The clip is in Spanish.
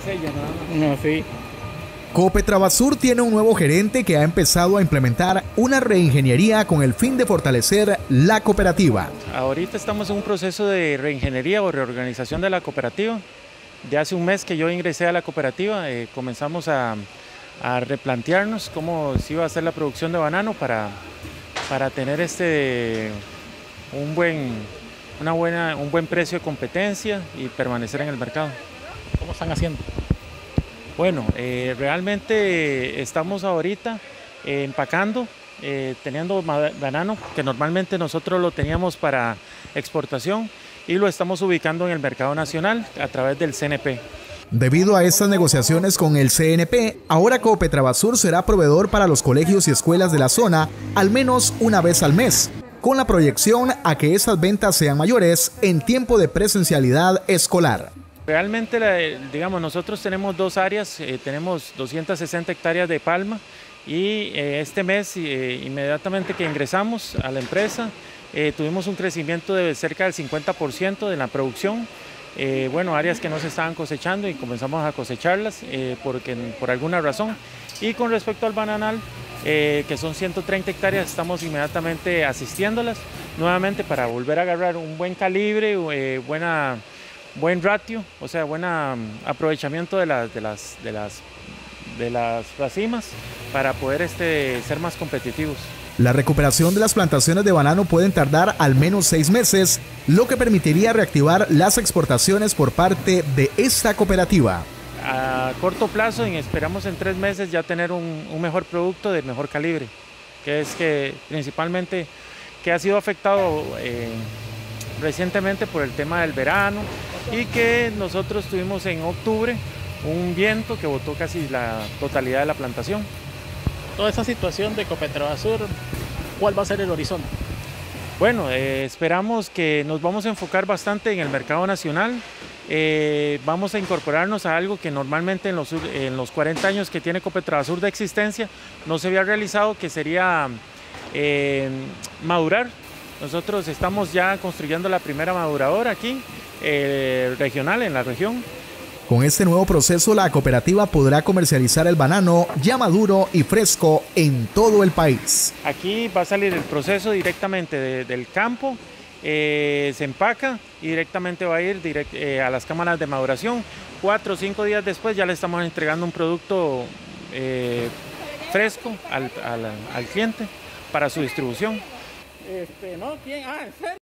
sella nada más. No, sí. Copetrabasur tiene un nuevo gerente que ha empezado a implementar una reingeniería con el fin de fortalecer la cooperativa. Ahorita estamos en un proceso de reingeniería o reorganización de la cooperativa. De hace un mes que yo ingresé a la cooperativa, comenzamos a replantearnos cómo se iba a hacer la producción de banano para tener un buen precio de competencia y permanecer en el mercado. ¿Cómo están haciendo? Bueno, realmente estamos ahorita empacando, teniendo banano que normalmente nosotros lo teníamos para exportación y lo estamos ubicando en el mercado nacional a través del CNP. Debido a estas negociaciones con el CNP, ahora Copetrabasur será proveedor para los colegios y escuelas de la zona al menos una vez al mes, con la proyección a que esas ventas sean mayores en tiempo de presencialidad escolar. Realmente, digamos, nosotros tenemos dos áreas, tenemos 260 hectáreas de palma y este mes, inmediatamente que ingresamos a la empresa, tuvimos un crecimiento de cerca del 50% de la producción. Bueno, áreas que no se estaban cosechando y comenzamos a cosecharlas por alguna razón. Y con respecto al bananal, que son 130 hectáreas, estamos inmediatamente asistiéndolas nuevamente para volver a agarrar un buen calibre, buen ratio, o sea, buen aprovechamiento de las racimas para poder ser más competitivos. La recuperación de las plantaciones de banano pueden tardar al menos 6 meses, lo que permitiría reactivar las exportaciones por parte de esta cooperativa. A corto plazo, esperamos en 3 meses ya tener un mejor producto de mejor calibre, que es que principalmente que ha sido afectado recientemente por el tema del verano y que nosotros tuvimos en octubre un viento que botó casi la totalidad de la plantación. Toda esa situación de Copetrabasur, ¿cuál va a ser el horizonte? Bueno, esperamos que nos vamos a enfocar bastante en el mercado nacional. Vamos a incorporarnos a algo que normalmente en los 40 años que tiene Copetrabasur de existencia no se había realizado, que sería madurar. Nosotros estamos ya construyendo la primera maduradora aquí, regional en la región. Con este nuevo proceso, la cooperativa podrá comercializar el banano ya maduro y fresco en todo el país. Aquí va a salir el proceso directamente del campo, se empaca y directamente va a ir a las cámaras de maduración. 4 o 5 días después ya le estamos entregando un producto fresco al cliente para su distribución. ¿No? ¿Quién? ¿En serio?